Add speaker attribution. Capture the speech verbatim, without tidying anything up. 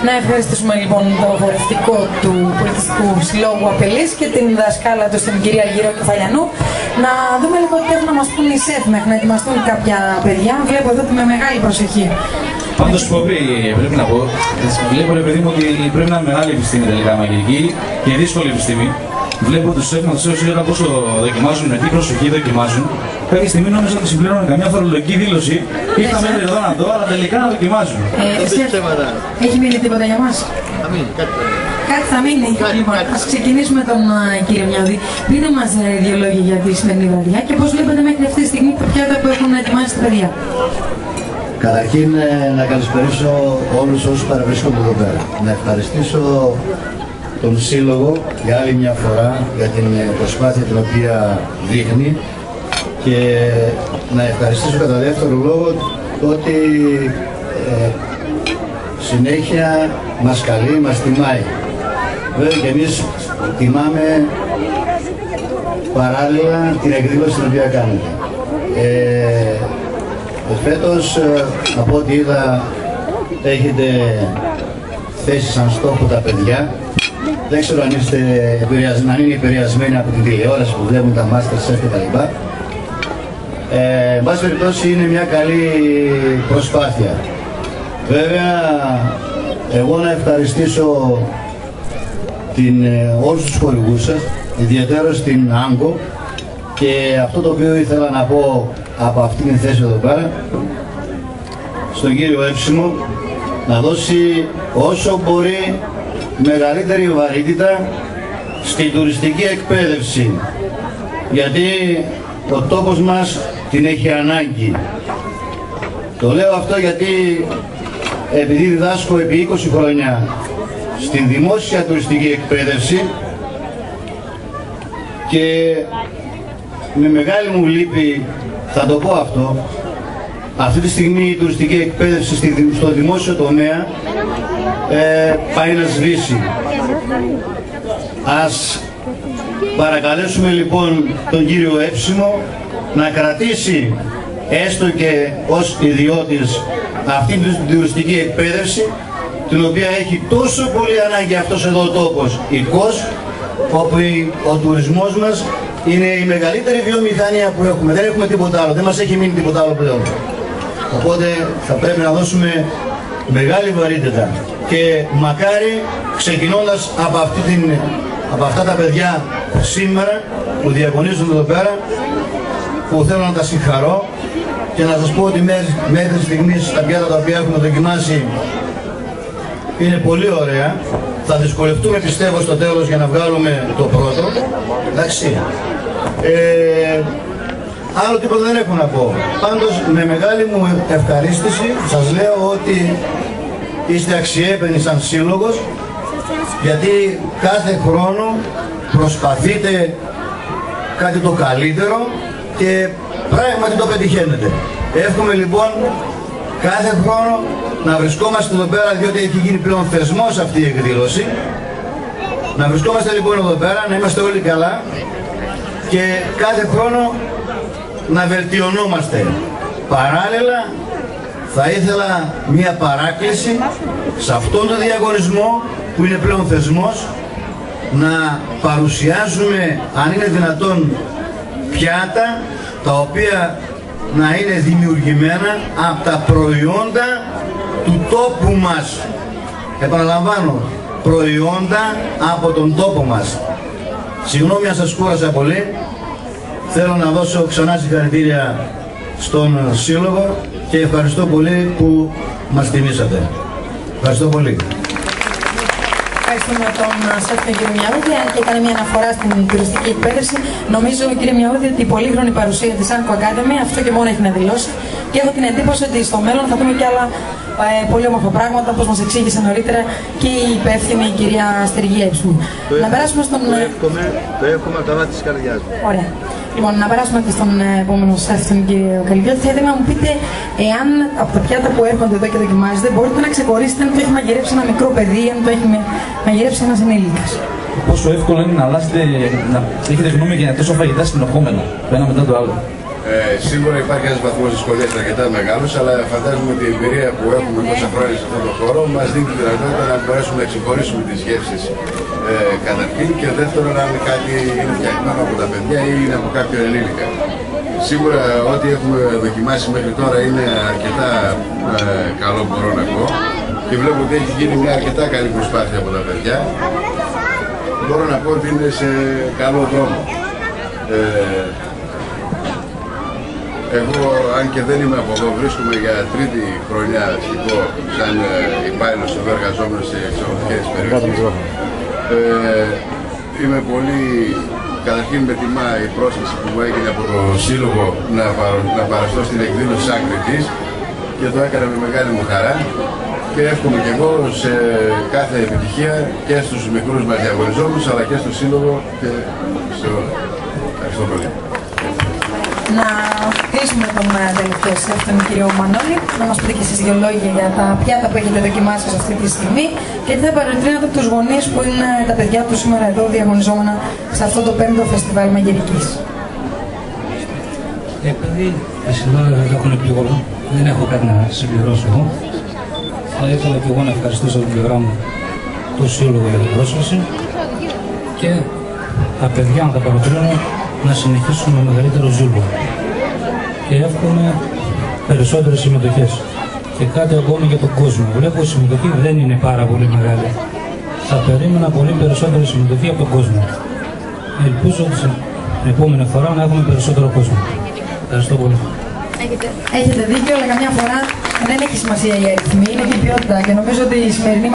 Speaker 1: Να ευχαριστήσουμε λοιπόν το χορευτικό του Πολιτιστικού Συλλόγου Απελής και την δασκάλα του, την κυρία Γύρο Κεφαλιανού. Να δούμε λίγο τι έχουν να μας πούν οι σεφ μέχρι να ετοιμαστούν κάποια παιδιά. Βλέπω εδώ με μεγάλη προσοχή.
Speaker 2: Πάντως πρέπει να πω, βλέπω ρε παιδί μου ότι πρέπει να είναι μεγάλη επιστήμη τελικά μαγειρική και δύσκολη επιστήμη. Βλέπω τους σεφ να τους έω πόσο δοκιμάζουν, με τι προσοχή δοκιμάζουν. Κάποια στιγμή νόμιζα ότι συμπληρώνουν καμιά φορολογική δήλωση. Ήρθαμε εδώ να δω, αλλά τελικά να δοκιμάζουν.
Speaker 1: Ε, έχει μείνει τίποτα για μας?
Speaker 3: Θα μείνει, κάτι θα μείνει.
Speaker 1: Κάτι θα μείνει. Λοιπόν, ας ξεκινήσουμε τον uh, κύριο Μιαουδή. Πείτε μας uh, δύο λόγια για τη σημερινή βραδιά και πώς βλέπετε μέχρι αυτή τη στιγμή τα πιάτα που έχουν ετοιμάσει τα παιδιά.
Speaker 4: Καταρχήν να καλησπερίσω όλους όσους παραβρίσκονται εδώ πέρα. Να ευχαριστήσω τον Σύλλογο για άλλη μια φορά για την προσπάθεια την οποία δείχνει και να ευχαριστήσω κατά δεύτερο λόγο το ότι ε, συνέχεια μας καλεί, μας τιμάει. Βέβαια και εμείς τιμάμε παράλληλα την εκδήλωση την οποία κάνετε. Ε, φέτος, από ό,τι είδα, έχετε θέσει σαν στόχο τα παιδιά. Δεν ξέρω αν είστε επηρεασμένοι, αν είναι επηρεασμένοι από την τηλεόραση που βλέπουν τα Masterchef κτλ. Ε, εν πάση περιπτώσει είναι μια καλή προσπάθεια. Βέβαια, εγώ να ευχαριστήσω την, όλους τους χορηγούς σας, ιδιαίτερα στην Άγκο, και αυτό το οποίο ήθελα να πω από αυτή την θέση εδώ πέρα, στον κύριο Εύσημο, να δώσει όσο μπορεί μεγαλύτερη βαρύτητα στην τουριστική εκπαίδευση, γιατί ο τόπος μας την έχει ανάγκη. Το λέω αυτό γιατί επειδή διδάσκω επί είκοσι χρόνια στην δημόσια τουριστική εκπαίδευση και με μεγάλη μου λύπη θα το πω αυτό, αυτή τη στιγμή η τουριστική εκπαίδευση στο δημόσιο τομέα ε, πάει να σβήσει. Ας παρακαλέσουμε λοιπόν τον κύριο Εύσημο να κρατήσει έστω και ως ιδιώτης αυτή την τουριστική εκπαίδευση, την οποία έχει τόσο πολύ ανάγκη αυτός εδώ ο τόπος, η ΚΟΣ, όπου ο τουρισμός μας είναι η μεγαλύτερη βιομηχανία που έχουμε. Δεν έχουμε τίποτα άλλο, δεν μας έχει μείνει τίποτα άλλο πλέον. Οπότε θα πρέπει να δώσουμε μεγάλη βαρύτητα και μακάρι ξεκινώντας από, αυτή την, από αυτά τα παιδιά σήμερα που διαγωνίζονται εδώ πέρα, που θέλω να τα συγχαρώ και να σας πω ότι μέχρι, μέχρι στιγμής τα πιάτα τα οποία έχουμε δοκιμάσει είναι πολύ ωραία. Θα δυσκολευτούμε πιστεύω στο τέλος για να βγάλουμε το πρώτο. Εντάξει. Ε, άλλο τίποτα δεν έχω να πω. Πάντως με μεγάλη μου ευχαρίστηση σας λέω ότι είστε αξιέπαινοι σαν σύλλογος, γιατί κάθε χρόνο προσπαθείτε κάτι το καλύτερο και πράγματι το πετυχαίνετε. Εύχομαι λοιπόν κάθε χρόνο να βρισκόμαστε εδώ πέρα, διότι έχει γίνει πλέον θεσμός αυτή η εκδήλωση. Να βρισκόμαστε λοιπόν εδώ πέρα, να είμαστε όλοι καλά και κάθε χρόνο να βελτιωνόμαστε. Παράλληλα θα ήθελα μία παράκληση σε αυτόν τον διαγωνισμό που είναι πλέον θεσμός, να παρουσιάζουμε αν είναι δυνατόν πιάτα τα οποία να είναι δημιουργημένα από τα προϊόντα του τόπου μας. Επαναλαμβάνω, προϊόντα από τον τόπο μας. Συγγνώμη αν σας κούρασα πολύ. Θέλω να δώσω ξανά συγχαρητήρια στον Σύλλογο και ευχαριστώ πολύ που μας τιμήσατε. Ευχαριστώ πολύ.
Speaker 1: Ευχαριστούμε τον σεφ τον κύριο Μιαούδη, αν και έκανε μια αναφορά στην τουριστική εκπαίδευση. Νομίζω, κύριε Μιαούδη, ότι η πολύχρονη παρουσία της Άνκο Academy αυτό και μόνο έχει να δηλώσει. Και έχω την εντύπωση ότι στο μέλλον θα δούμε και άλλα ε, πολύ όμορφα πράγματα, όπως μας εξήγησε νωρίτερα και η υπεύθυνη η κυρία Στεργή Εύσημου. Να περάσουμε στον.
Speaker 3: Το εύχομαι, το εύχομαι από τα βάθη της καρδιάς μου.
Speaker 1: Ωραία. Λοιπόν, να περάσουμε και στον επόμενο σεφ, τον κύριο Καλυβιώτη. Θα ήθελα να μου πείτε, εάν από τα πιάτα που έρχονται εδώ και δοκιμάζετε, μπορείτε να ξεχωρίσετε αν το έχει μαγειρέψει ένα μικρό παιδί, αν το έχει μαγειρέψει ένας ενήλικας.
Speaker 2: Πόσο εύκολο είναι να αλλάσετε, να έχετε γνώμη για τόσο φαγητά συνεχόμενα, το ένα μετά το άλλο.
Speaker 5: Ε, σίγουρα υπάρχει ένας βαθμός δυσκολίας αρκετά μεγάλος, αλλά φαντάζομαι ότι η εμπειρία που έχουμε τόσα χρόνια σε αυτόν τον χώρο μας δίνει τη δυνατότητα να μπορέσουμε να εξυγχωρήσουμε τις γεύσεις ε, καταρχήν και δεύτερον αν κάτι είναι φτιαγμένο από τα παιδιά ή είναι από κάποιον ενήλικα. Σίγουρα ό,τι έχουμε δοκιμάσει μέχρι τώρα είναι αρκετά ε, καλό, μπορώ να πω, και βλέπω ότι έχει γίνει μια αρκετά καλή προσπάθεια από τα παιδιά. Μπορώ να πω ότι είναι σε καλό δρόμο. Ε, Εγώ, αν και δεν είμαι από εδώ, βρίσκομαι για τρίτη χρονιά αστικό σαν ε, υπάλληλος εδώ εργαζόμενος σε εξωτερικές περιοχές. Ε, είμαι πολύ, καταρχήν με τιμά η πρόσκληση που μου έγινε από το Σύλλογο να, παρα, να παραστώ στην εκδήλωση σαν κριτής και το έκανα με μεγάλη μου χαρά και εύχομαι και εγώ σε κάθε επιτυχία και στους μικρούς μας διαγωνιζόμενους αλλά και στο Σύλλογο και σε όλα. Ευχαριστώ πολύ.
Speaker 1: Να κλείσουμε τον τελευταίο σε αυτόν τον κύριο Μανώλη, να μας πείτε και εσείς δύο λόγια για τα πιάτα που έχετε δοκιμάσει σε αυτή τη στιγμή και τι θα παροτρύνατε από τους γονείς που είναι τα παιδιά του σήμερα εδώ διαγωνιζόμενα σε αυτό το πέμπτο φεστιβάλ μαγειρικής.
Speaker 6: Επειδή οι συνάδελφοι έχουν πει όλα, δεν έχω κάτι να συμπληρώσω εγώ. Θα ήθελα και εγώ να ευχαριστήσω την πλευρά μου το Σύλλογο για την πρόσκληση και τα παιδιά να τα παροτρύνω να συνεχίσουν με μεγαλύτερο ζήλο. Και εύχομαι περισσότερες συμμετοχές. Και κάτι ακόμη για τον κόσμο. Βλέπω η συμμετοχή δεν είναι πάρα πολύ μεγάλη. Θα περίμενα πολύ περισσότερη συμμετοχή από τον κόσμο. Ελπίζω ότι την επόμενη φορά να έχουμε περισσότερο κόσμο. Ευχαριστώ πολύ.
Speaker 1: Έχετε, Έχετε δίκιο, αλλά καμιά φορά δεν έχει σημασία η αριθμή, είναι και η ποιότητα. Και νομίζω ότι η σημερινή